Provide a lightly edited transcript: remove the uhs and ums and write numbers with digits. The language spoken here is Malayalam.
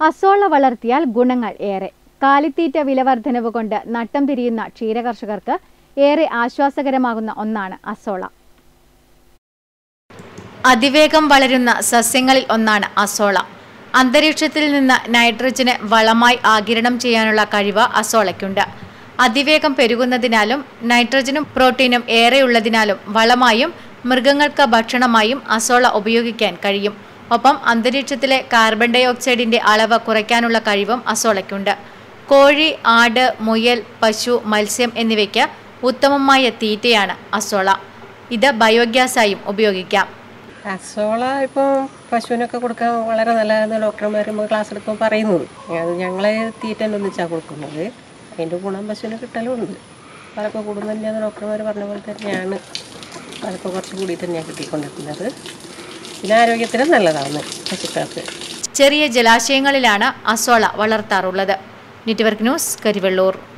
അസോള വളർത്തിയാൽ ഗുണങ്ങൾ ഏറെ. കാലിത്തീറ്റ വിലവർദ്ധനവ് കൊണ്ട് നട്ടം തിരിയുന്ന ക്ഷീരകർഷകർക്ക് ഏറെ ആശ്വാസകരമാകുന്ന ഒന്നാണ് അസോള. അതിവേഗം വളരുന്ന സസ്യങ്ങളിൽ ഒന്നാണ് അസോള. അന്തരീക്ഷത്തിൽ നിന്ന് നൈട്രജന് വളമായി ആഗിരണം ചെയ്യാനുള്ള കഴിവ് അസോളയ്ക്കുണ്ട്. അതിവേഗം പെരുകുന്നതിനാലും നൈട്രജനും പ്രോട്ടീനും ഏറെയുള്ളതിനാലും വളമായും മൃഗങ്ങൾക്ക് ഭക്ഷണമായും അസോള ഉപയോഗിക്കാൻ കഴിയും. ഒപ്പം അന്തരീക്ഷത്തിലെ കാർബൺ ഡൈ ഓക്സൈഡിന്റെ അളവ് കുറയ്ക്കാനുള്ള കഴിവും അസോളയ്ക്കുണ്ട്. കോഴി, ആട്, മുയൽ, പശു, മത്സ്യം എന്നിവയ്ക്ക് ഉത്തമമായ തീറ്റയാണ് അസോള. ഇത് ബയോഗ്യാസായും ഉപയോഗിക്കാം. അസോള ഇപ്പോൾ പശുവിനൊക്കെ കൊടുക്കാൻ വളരെ നല്ലതെന്ന് ഡോക്ടർമാർ ക്ലാസ് എടുക്കുമ്പോൾ പറയുന്നത്. ഞങ്ങൾ തീറ്റ ഒന്നിച്ചാണ് കൊടുക്കുന്നത്. അതിൻ്റെ ഗുണം പശുവിന് കിട്ടലുണ്ട്. അതൊക്കെ കൂടുന്നില്ലെന്ന് ഡോക്ടർമാർ പറഞ്ഞ പോലെ തന്നെയാണ് അതൊക്കെ കുറച്ച് കൂടി തന്നെയാണ് കിട്ടിക്കൊണ്ടിരിക്കുന്നത്. പിന്നെ ആരോഗ്യത്തിന് നല്ലതാണ് പശുക്കൾക്ക്. ചെറിയ ജലാശയങ്ങളിലാണ് അസോള വളർത്താറുള്ളത്. Network news, Karivellur.